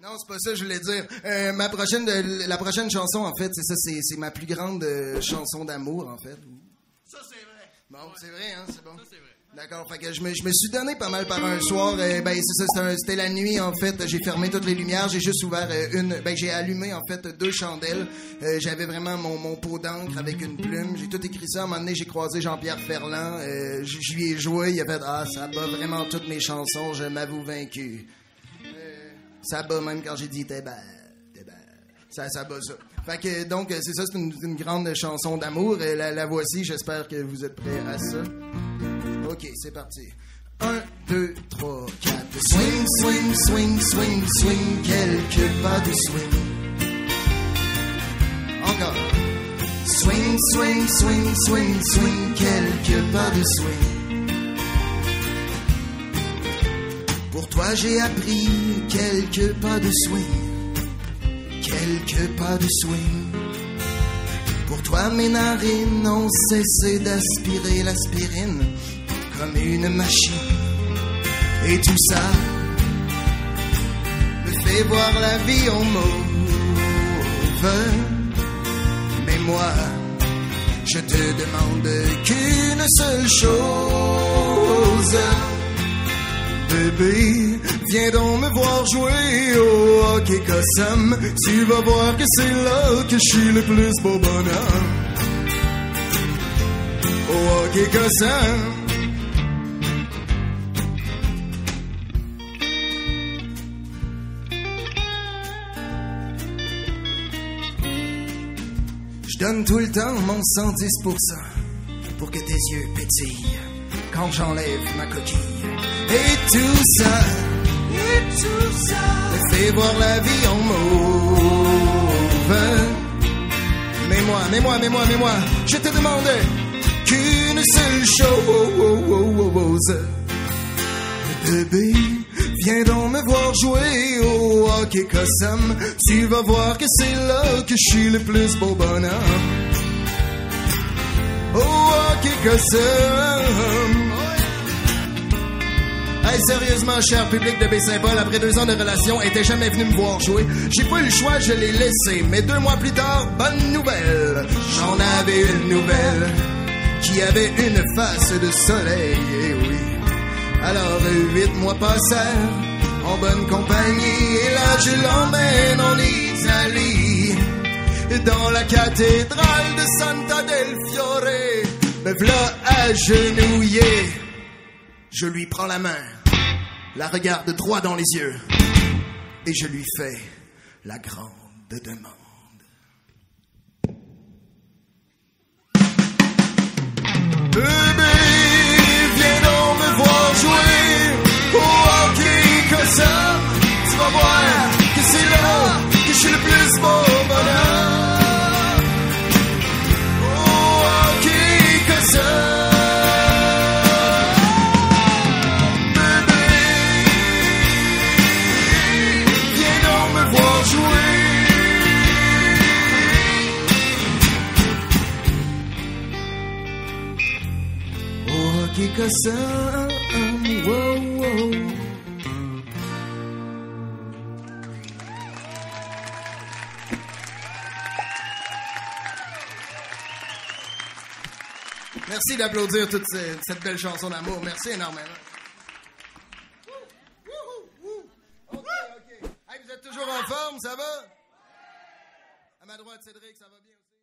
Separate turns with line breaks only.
Non, c'est pas ça que je voulais dire. La prochaine chanson, en fait, c'est ça, c'est ma plus grande chanson d'amour, en fait.
Ça, c'est vrai.
Bon, c'est vrai, hein, c'est bon.
Ça, c'est vrai.
D'accord, fait que je me suis donné pas mal par un soir. Ben, c'est ça, c'était la nuit, en fait. J'ai fermé toutes les lumières, j'ai juste ouvert j'ai allumé, en fait, 2 chandelles. J'avais vraiment mon pot d'encre avec une plume. J'ai tout écrit ça. À un moment donné, j'ai croisé Jean-Pierre Ferland. Je lui ai joué. Il a fait « Ah, ça bat vraiment toutes mes chansons. Je m'avoue vaincu. » Ça bat même quand j'ai dit « T'es belle, t'es belle. » Ça bat ça. Fait que, donc, c'est ça, c'est une grande chanson d'amour. La voici. J'espère que vous êtes prêts à ça. OK, c'est parti. 1, 2, 3, 4. Swing, swing, swing, swing, swing. Quelques pas de swing. Encore. Swing, swing, swing, swing, swing. Quelques pas de swing. Pour toi, j'ai appris quelques pas de swing. Quelques pas de swing. Pour toi, mes narines ont cessé d'aspirer l'aspirine comme une machine. Et tout ça me fait voir la vie en mauve. Mais moi, je te demande qu'une seule chose. Bébé, viens donc me voir jouer au hockey Cossum. Tu vas voir que c'est là que je suis le plus beau bonhomme. Au hockey Cossum. Je donne tout le temps mon 110% pour que tes yeux pétillent quand j'enlève ma coquille. Et tout ça me fait voir la vie en mauve. Mais moi, je te demande qu'une seule chose. Bébé, viens donc me voir jouer au hockey Cossum. Tu vas voir que c'est là que je suis le plus beau bonhomme. Au hockey Cossum. Hey, sérieusement, cher public de Baie-Saint-Paul, après 2 ans de relation, elle était jamais venue me voir jouer. J'ai pas eu le choix, je l'ai laissé. Mais 2 mois plus tard, bonne nouvelle. J'en avais une nouvelle qui avait une face de soleil, et oui. Alors 8 mois passèrent en bonne compagnie. Et là je l'emmène en Italie, dans la cathédrale de Santa del Fiore. Me v'là agenouillé. Je lui prends la main, la regarde droit dans les yeux, et je lui fais la grande demande. Bébé, viens donc me voir jouer au hockey Cossum. Tu vas voir que c'est là que je suis le plus beau bonhomme. Au hockey Cossum. Hockey Cossum, wow, wow. Merci d'applaudir toute cette belle chanson d'amour. Merci énormément. OK. Hey, vous êtes toujours en forme, ça va? À ma droite, Cédric, ça va bien aussi?